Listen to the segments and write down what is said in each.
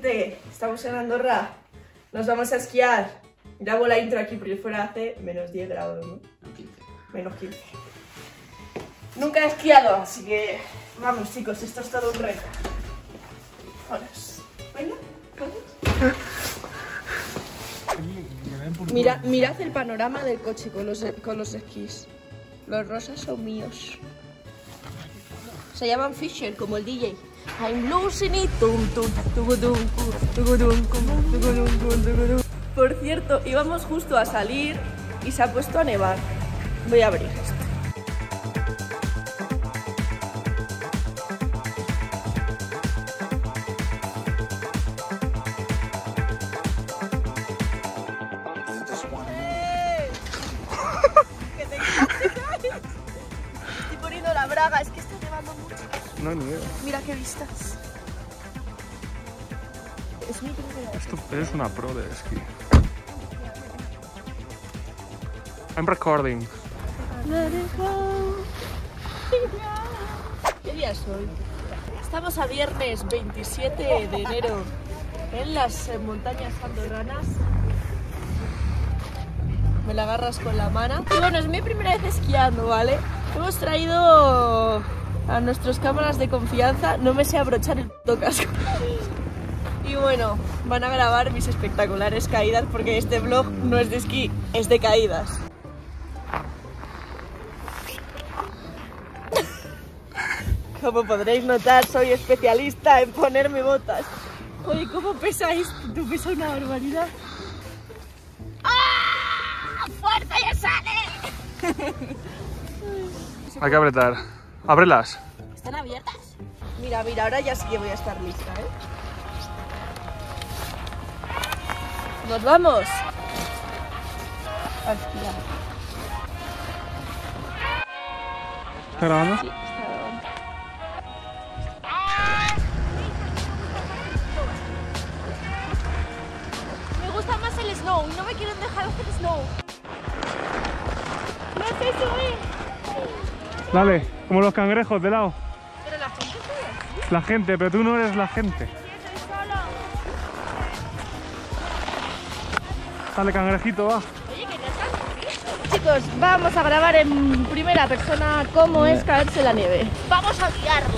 gente, estamos en Andorra, nos vamos a esquiar. Grabo la intro aquí porque fuera hace menos 10 grados, ¿no? Menos 15. Nunca he esquiado, así que vamos chicos, esto es todo un reto. Vámonos. Venga, vamos. Mirad el panorama del coche con los esquís. Los rosas son míos. Se llaman Fisher, como el DJ. I'm losing it. Por cierto, íbamos justo a salir y se ha puesto a nevar. Voy a abrir esto. Estoy poniendo la braga, es que está nevando mucho. No, ni idea. Mira qué vistas. Es mi primera vez. Esto es una pro de esquí. I'm recording. ¿Qué día es hoy? Estamos a viernes 27 de enero en las montañas andorranas. Me la agarras con la mano. Y bueno, es mi primera vez esquiando, ¿vale? Hemos traído a nuestras cámaras de confianza. No me sé abrochar el puto casco. Y bueno, van a grabar mis espectaculares caídas porque este vlog no es de esquí, es de caídas. Como podréis notar, soy especialista en ponerme botas. Oye, ¿cómo pesa esto? ¿Tú pesa una barbaridad? ¡Ah! ¡Fuerza, ya sale! Hay que apretar. Ábrelas. ¿Están abiertas? Mira, mira, ahora ya sí que voy a estar lista, ¿eh? ¡Nos vamos! A esquiar. ¿Está grabando? Sí, está grabando. Me gusta más el snow y no me quieren dejar hacer snow. No sé subir. Dale, como los cangrejos de lado. Pero la gente sube así. La gente, pero tú no eres la gente. Soy solo. Dale, cangrejito, va. Oye, que no están. Chicos, vamos a grabar en primera persona cómo es caerse en la nieve. Vamos a guiarlo.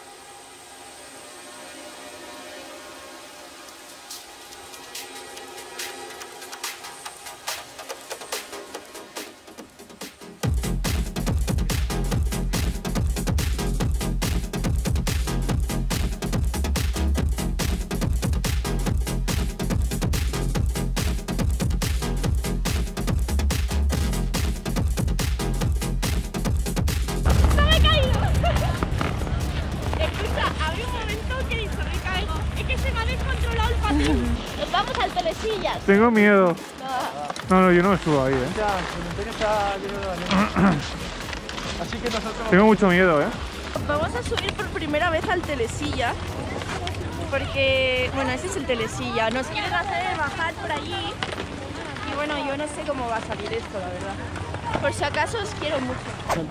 Nos vamos al Telesillas. Tengo miedo. No, yo no me subo ahí, Ya, el montaña está lleno de arena. Así que nosotros... Tengo mucho miedo, Vamos a subir por primera vez al Telesilla. Porque, bueno, ese es el Telesilla. Nos quieren hacer bajar por allí. Y bueno, yo no sé cómo va a salir esto, la verdad. Por si acaso os quiero mucho.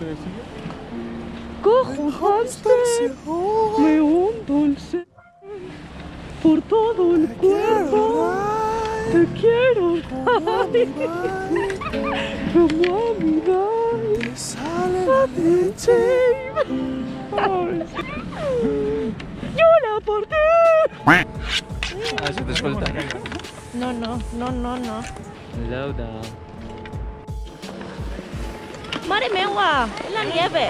Cojo hamster, me hundo el ser por todo el cuerpo. Te quiero, como a mi te sale la leche. Llora por ti. A ver si te suelta. No. Hello, down. Mare meua, en la nieve.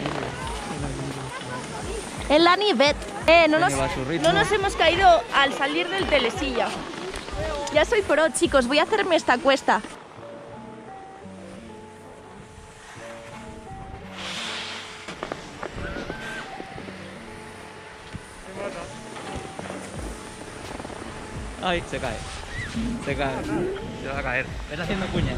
En la nieve. No nos hemos caído al salir del Telesilla. Ya soy pro, chicos, voy a hacerme esta cuesta. Ay, se cae. Se cae. Se va a caer. Está haciendo cuña.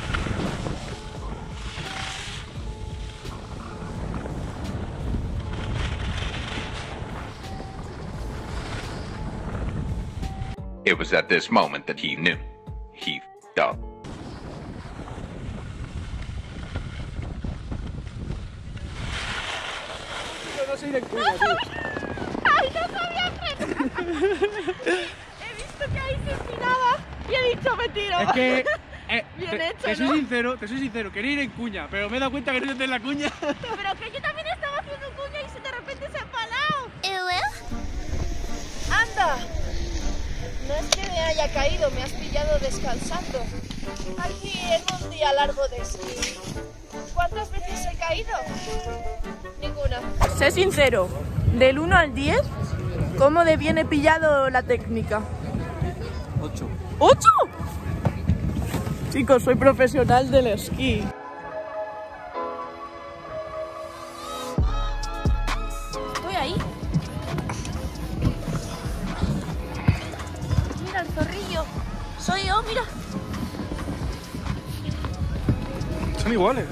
It was at this moment that he knew. He f***ed up. Yo no soy de cuña, tío. ¡Ay, no sabía frenar! He visto que ahí se inspiraba y he dicho me tiro. Es que Bien hecho, te soy ¿no? sincero, quería ir en cuña, pero me he dado cuenta que no estoy en la cuña. Pero que yo también estaba haciendo cuña y de repente se ha empalado. ¡Anda! No es que me haya caído, me has pillado descansando. Aquí en un día largo de esquí. ¿Cuántas veces he caído? Ninguna. Sé sincero, del 1 al 10, ¿cómo de bien he pillado la técnica? 8. ¿8? Chicos, soy profesional del esquí. Estoy ahí. Mira el zorrillo. Soy yo, mira. Son iguales.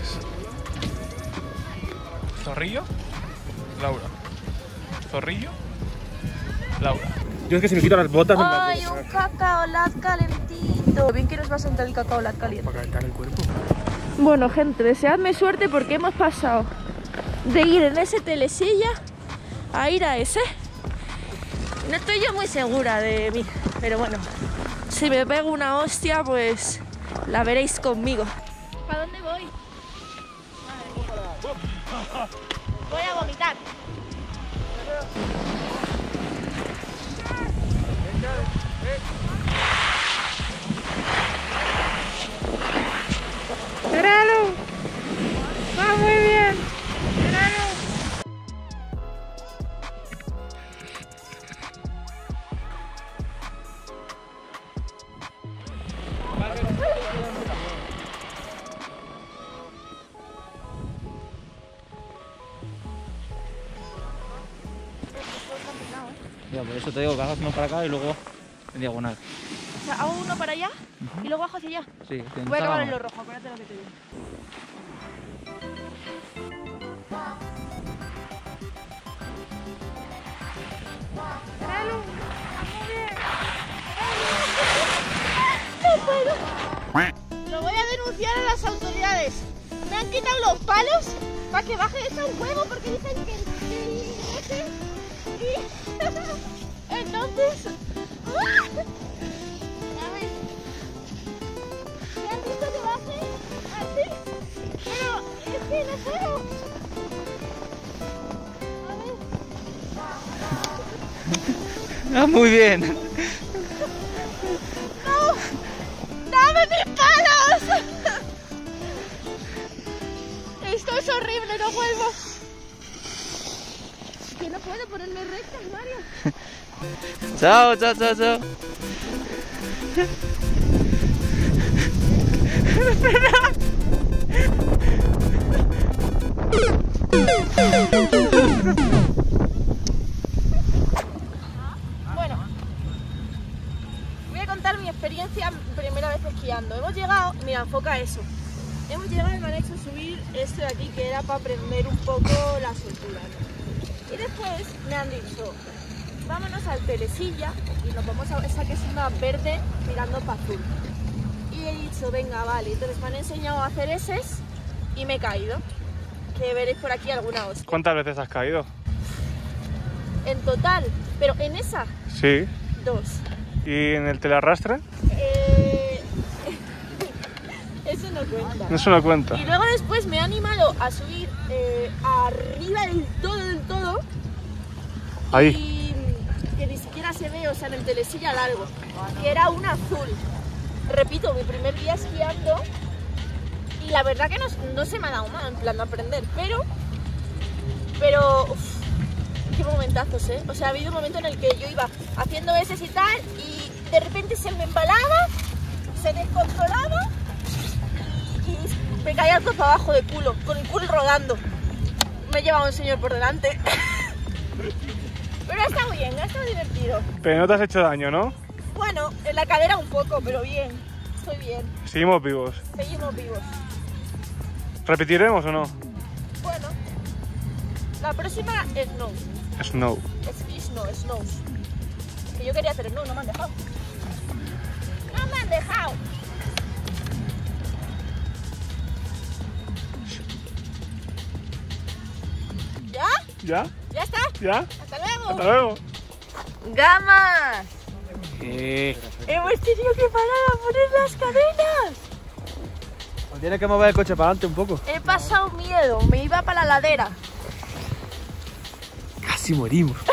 Zorrillo, Laura. Zorrillo, Laura. Yo es que si me quito las botas no me ¡Ay, puedo un cacaolat calentito! Bien que nos va a sentar el cacaolat caliente. para calentar el cuerpo. Bueno, gente, deseadme suerte porque hemos pasado de ir en ese telesilla a ir a ese. No estoy yo muy segura de mí, pero bueno, si me pego una hostia, pues la veréis conmigo. ¿Para dónde voy? Voy a vomitar. ¡Míralo! ¡Va muy bien! ¡Míralo! Ya, por eso te digo que hagas uno para acá y luego en diagonal. O sea, hago uno para allá y luego bajo hacia allá. Sí, que Voy a acabar en salga lo más. rojo, acuérdate lo que te digo. ¡No puedo! Lo voy a denunciar a las autoridades. Me han quitado los palos para que baje eso un huevo porque dicen que entonces... A ver. ¿Me han dicho que baje así? Pero es que no puedo. A ver. Ah, muy bien. ¡No! ¡Dame mis palos! Esto es horrible, no vuelvo. Que no puedo ponerme recta, Mario. Chao, chao, chao, chao. Bueno, voy a contar mi experiencia primera vez esquiando. Hemos llegado, mira, enfoca eso. Hemos llegado y me han hecho subir esto de aquí que era para aprender un poco la soltura, ¿no? Y después me han dicho, vámonos al telesilla y nos vamos a esa que es una verde mirando para azul. Y he dicho, venga, vale. Entonces me han enseñado a hacer eses y me he caído. Que veréis por aquí alguna hostia. ¿Cuántas veces has caído? En total, pero en esa, Sí. 2. ¿Y en el telerrastre? Eso no cuenta. Eso no cuenta. Y luego después me ha animado a subir arriba del todo. Ahí. Y que ni siquiera se ve, o sea, en el telesilla largo, que era un azul. Repito, mi primer día esquiando y la verdad que no se me ha dado mal en plan de aprender, pero uf, qué momentazos, ¿eh? O sea, ha habido un momento en el que yo iba haciendo eses y tal y de repente se me embalaba, se descontrolaba y me caía todo para abajo de culo, con el culo rodando. Me he llevado un señor por delante. Pero ha estado bien, ha estado divertido. Pero no te has hecho daño, ¿no? Bueno, en la cadera un poco, pero bien. Estoy bien. Seguimos vivos. Seguimos vivos. ¿Repetiremos o no? Bueno, la próxima es no. Snow. Es no, snows. Que yo quería hacer no, no me han dejado. No me han dejado. ¿Ya? ¿Ya? ¿Ya está? ¿Ya? ¡Hasta luego! Hasta luego. ¡Gamas! hemos tenido que parar a poner las cadenas. O tiene que mover el coche para adelante un poco. He pasado miedo, me iba para la ladera. Casi morimos.